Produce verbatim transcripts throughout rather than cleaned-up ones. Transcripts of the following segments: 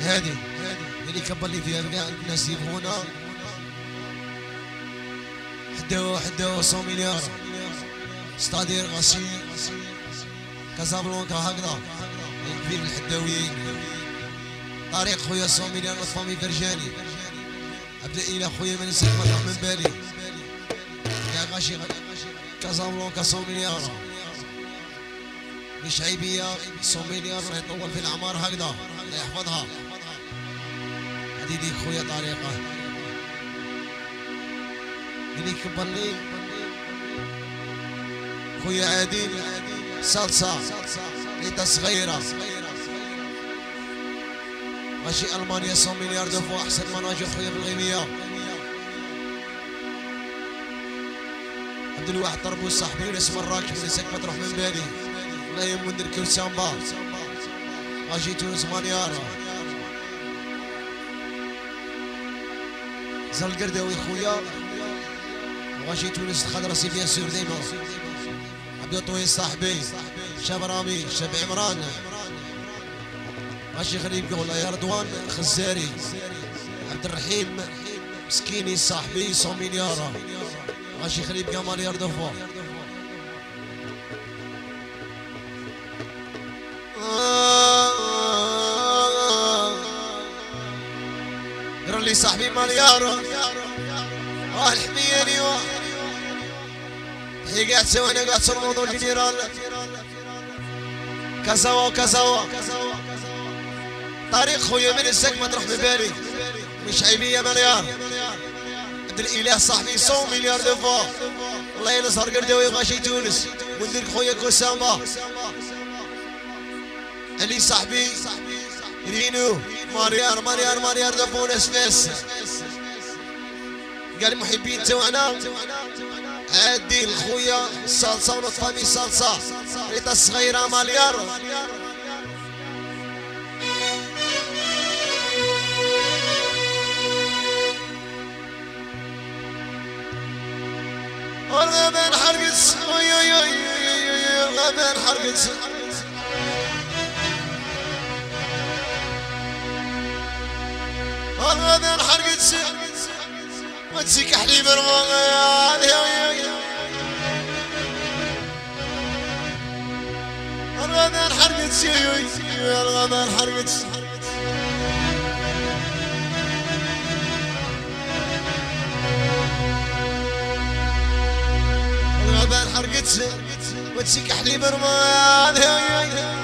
هادي اللي كبر لي فيها كاع الناس يبغونا حداو حداو مية مليار ستادير غاسي كازابلانكا هكذا كبير الحداويين طريق خويا مية مليار لطفامي فرجاني ابدا الى خويا من نسيت مطرح من بالي كاع غاشي كازابلانكا مية مليار مش عيبيه مية مليار راح يطول في الاعمار هكذا الله يحفظها هذه ديك خويا طريقه اللي كبر لي خويا عادل صلصه ريتا صغيره ماشي المانيا مية مليار دفو احسن مناجر خويا بالغيميه عبد الواحد طربوس صاحبي وناس مراكش ونساك ما تروح من بالي الله يمن الكل سامبا غاجي تونس مانيارا زال القرداوي خويا وغاجي تونس الخضرا سي بيان سور ديما عبد الطويل صاحبي شاب رامي شاب عمران غاشي غريب قول يا رضوان خزاري عبد الرحيم مسكيني صاحبي مية مليار غاشي غريب كمال يردفو قال لي صاحبي مليار اه الحمياني هي قاعد تسوي انا قاعد تصير موضوع الجنرال كازاوا كازاوا طريق خويا من الزك ما تروح ببالي مش عيبيه مليار عبد الاله صاحبي مية مليار دفو الله ينصر قرداوي غاشي تونس وندير خويا كوسامه علي صاحبي رينو مليار مليار مليار دفو ناس ناس قال المحبين توعنا عادي الخويا صلصه ونطفامي صلصه ريتا الصغيره مليار الغابان حرقت الغابان حرقت الغابان حرقت وتسيك حليب رمضان الغابان حرقت الغابان حرقت الغابان حرقت وتسيك حليب رمضان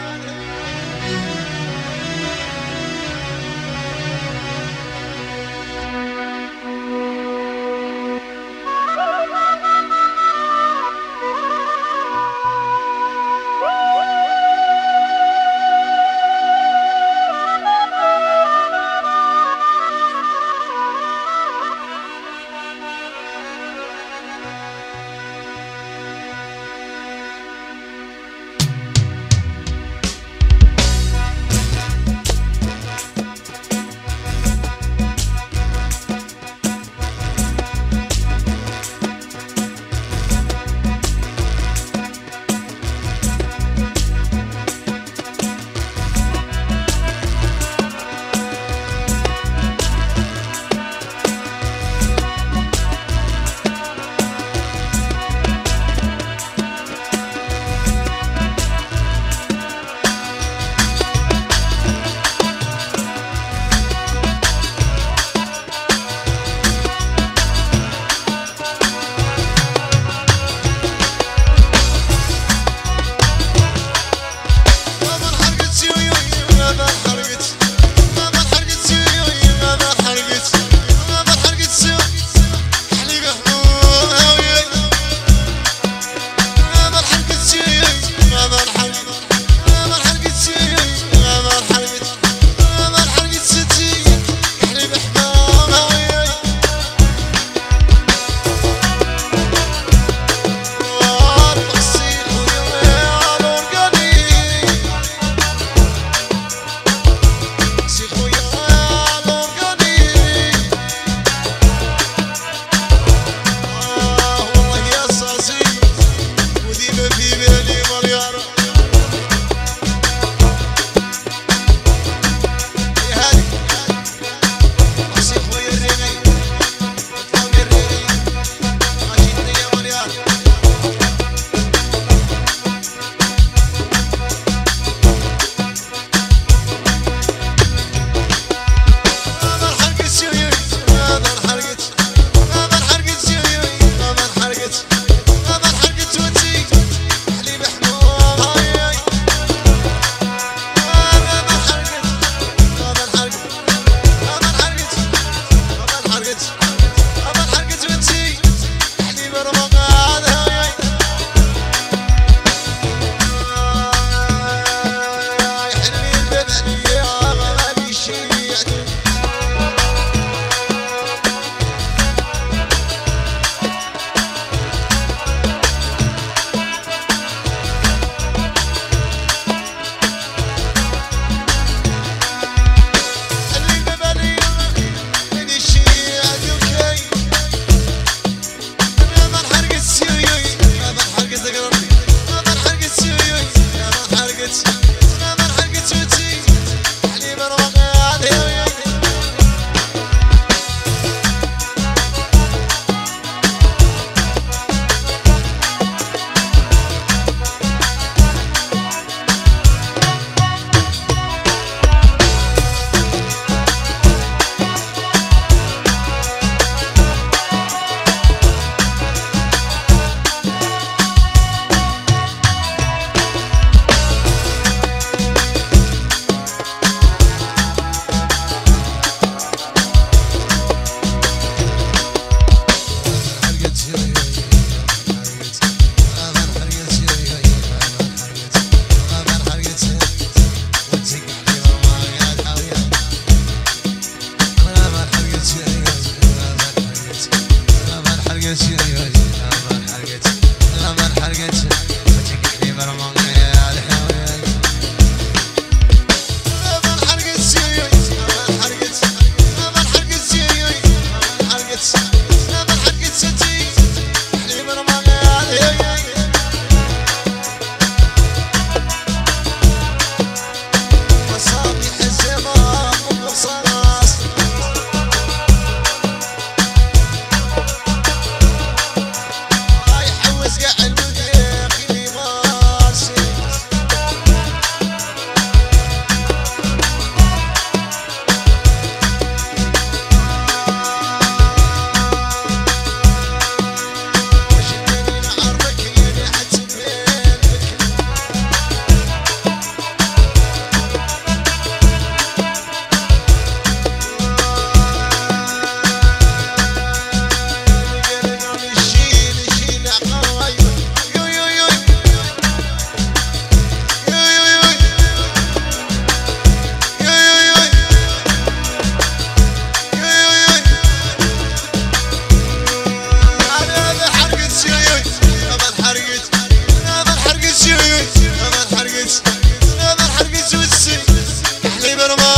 درمان